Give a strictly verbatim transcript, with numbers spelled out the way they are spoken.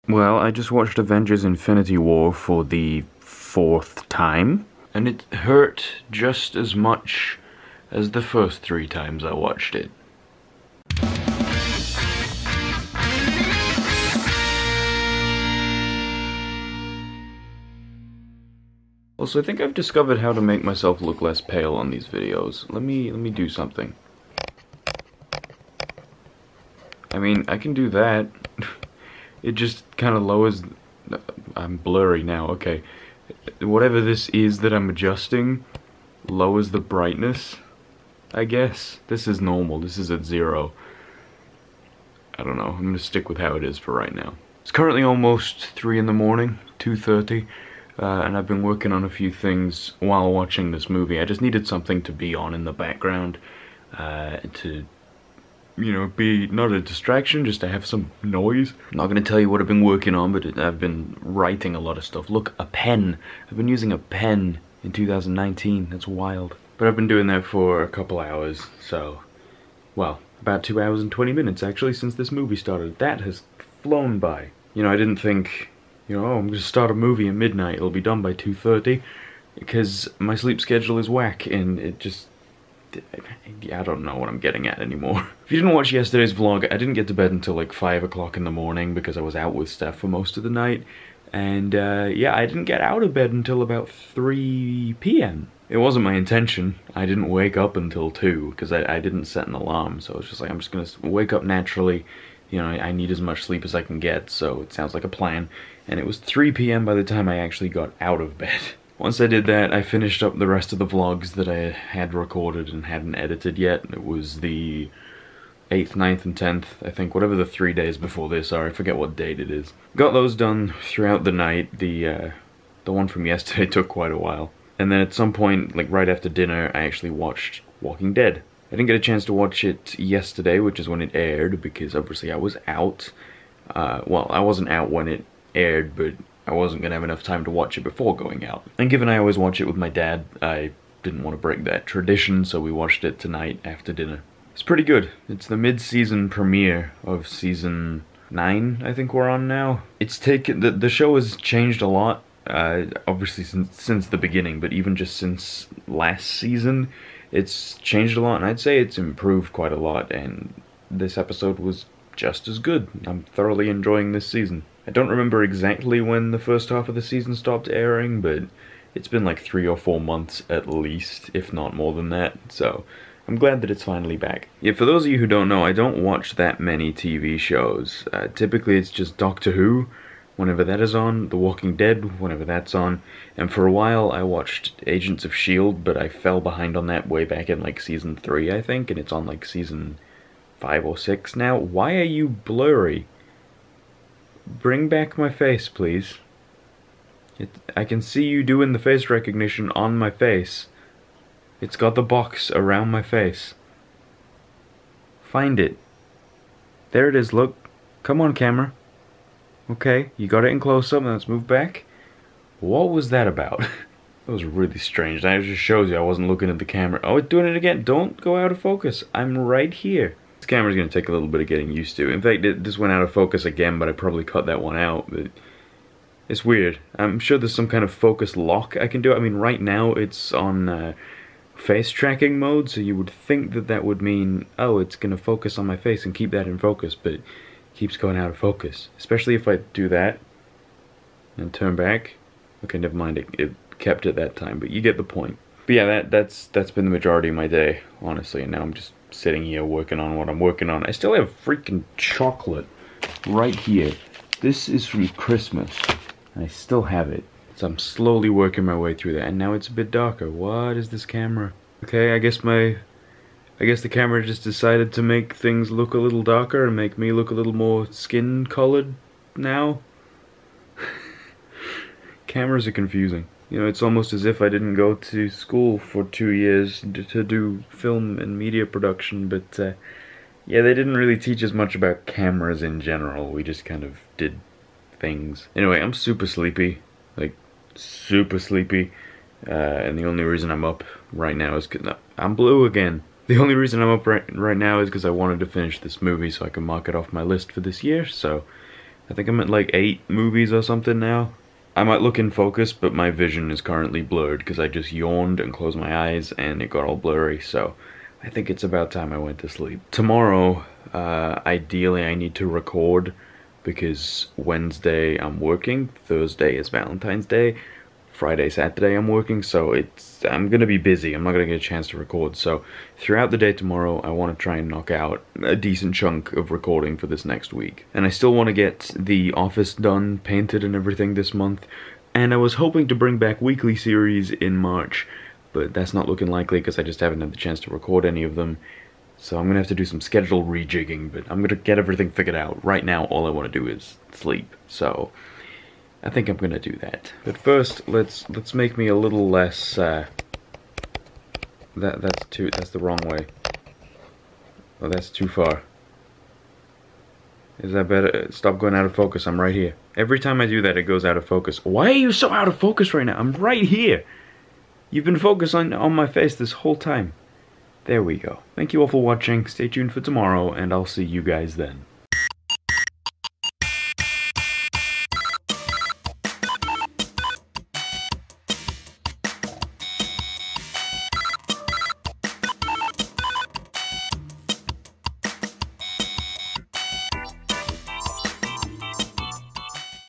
Well, I just watched Avengers Infinity War for the fourth time, and it hurt just as much as the first three times I watched it. Also, I think I've discovered how to make myself look less pale on these videos. Let me, let me do something. I mean, I can do that. It just kind of lowers... I'm blurry now, okay. Whatever this is that I'm adjusting lowers the brightness, I guess. This is normal, this is at zero. I don't know, I'm gonna stick with how it is for right now. It's currently almost three in the morning, two thirty, uh, and I've been working on a few things while watching this movie. I just needed something to be on in the background, uh, to... you know, be not a distraction, just to have some noise. I'm not going to tell you what I've been working on, but it, I've been writing a lot of stuff. Look, a pen. I've been using a pen in two thousand nineteen. That's wild. But I've been doing that for a couple hours, so... well, about two hours and twenty minutes, actually, since this movie started. That has flown by. You know, I didn't think, you know, oh, I'm going to start a movie at midnight. It'll be done by two thirty. Because my sleep schedule is whack, and it just... I don't know what I'm getting at anymore. If you didn't watch yesterday's vlog, I didn't get to bed until like five o'clock in the morning because I was out with Steph for most of the night. And uh, yeah, I didn't get out of bed until about three p m It wasn't my intention. I didn't wake up until two because I, I didn't set an alarm. So it's just like, I'm just gonna wake up naturally. You know, I, I need as much sleep as I can get, so it sounds like a plan. And it was three p m by the time I actually got out of bed. Once I did that, I finished up the rest of the vlogs that I had recorded and hadn't edited yet. It was the eighth, ninth, and tenth, I think, whatever the three days before this are. I forget what date it is. Got those done throughout the night. The, uh, the one from yesterday took quite a while. And then at some point, like right after dinner, I actually watched Walking Dead. I didn't get a chance to watch it yesterday, which is when it aired, because obviously I was out. Uh, well, I wasn't out when it aired, but I wasn't going to have enough time to watch it before going out. And given I always watch it with my dad, I didn't want to break that tradition, so we watched it tonight after dinner. It's pretty good. It's the mid-season premiere of season nine, I think we're on now. It's taken... The, the show has changed a lot, uh, obviously since, since the beginning, but even just since last season, it's changed a lot, and I'd say it's improved quite a lot, and this episode was just as good. I'm thoroughly enjoying this season. I don't remember exactly when the first half of the season stopped airing, but it's been like three or four months at least, if not more than that, so I'm glad that it's finally back. Yeah, for those of you who don't know, I don't watch that many T V shows. Uh, typically it's just Doctor Who, whenever that is on, The Walking Dead, whenever that's on, and for a while I watched Agents of S H I E L D, but I fell behind on that way back in like season three, I think, and it's on like season five or six now. Why are you blurry? Bring back my face, please. It, I can see you doing the face recognition on my face. It's got the box around my face. Find it. There it is, look. Come on, camera. Okay, you got it in close-up, now let's move back. What was that about? That was really strange. That just shows you I wasn't looking at the camera. Oh, it's doing it again. Don't go out of focus. I'm right here. This camera's going to take a little bit of getting used to. In fact, it just went out of focus again, but I probably cut that one out. But it's weird. I'm sure there's some kind of focus lock I can do. I mean, right now it's on uh, face tracking mode, so you would think that that would mean, oh, it's going to focus on my face and keep that in focus, but it keeps going out of focus. Especially if I do that and turn back. Okay, never mind. It, it kept it that time, but you get the point. But yeah, that that's that's been the majority of my day, honestly, and now I'm just sitting here working on what I'm working on. I still have freaking chocolate right here. This is from Christmas, and I still have it. So I'm slowly working my way through that, and now it's a bit darker. What is this camera? Okay, I guess my... I guess the camera just decided to make things look a little darker and make me look a little more skin-colored now. Cameras are confusing. You know, it's almost as if I didn't go to school for two years to do film and media production, but uh, yeah, they didn't really teach us much about cameras in general. We just kind of did things. Anyway, I'm super sleepy, like super sleepy, uh, and the only reason I'm up right now is because I'm blue again. The only reason I'm up right, right now is because I wanted to finish this movie so I can mark it off my list for this year, so I think I'm at like eight movies or something now. I might look in focus, but my vision is currently blurred because I just yawned and closed my eyes and it got all blurry, so I think it's about time I went to sleep. Tomorrow, uh, ideally I need to record because Wednesday I'm working, Thursday is Valentine's Day, Friday, Saturday I'm working, so it's I'm gonna be busy. I'm not gonna get a chance to record. So throughout the day tomorrow, I want to try and knock out a decent chunk of recording for this next week. And I still want to get the office done, painted and everything this month. And I was hoping to bring back weekly series in March, but that's not looking likely because I just haven't had the chance to record any of them. So I'm gonna have to do some schedule rejigging, but I'm gonna get everything figured out. Right now, all I want to do is sleep. So I think I'm gonna do that. But first, let's let's make me a little less. Uh, that that's too. That's the wrong way. Oh, that's too far. Is that better? Stop going out of focus. I'm right here. Every time I do that, it goes out of focus. Why are you so out of focus right now? I'm right here. You've been focused on on my face this whole time. There we go. Thank you all for watching. Stay tuned for tomorrow, and I'll see you guys then.